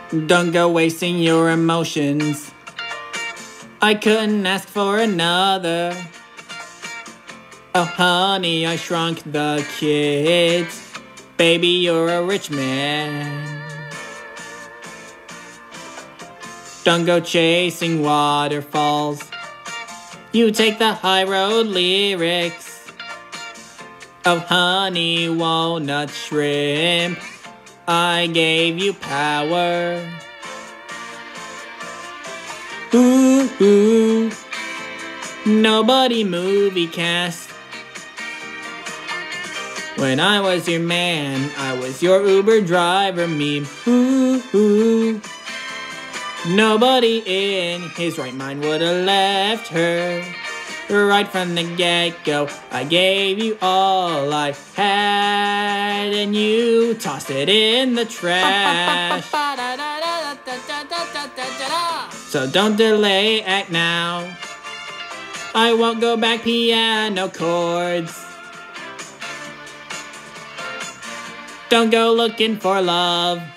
Don't go wasting your emotions. I couldn't ask for another. Oh honey, I shrunk the kids. Baby, you're a rich man. Don't go chasing waterfalls. You take the high road lyrics. Oh honey, walnut shrimp, I gave you power. Ooh, ooh. Nobody movie cast. When I was your man, I was your Uber driver meme. Ooh, ooh. Nobody in his right mind would've left her. Right from the get-go, I gave you all I had, and you tossed it in the trash. So don't delay, act now. I won't go back, piano chords. Don't go looking for love.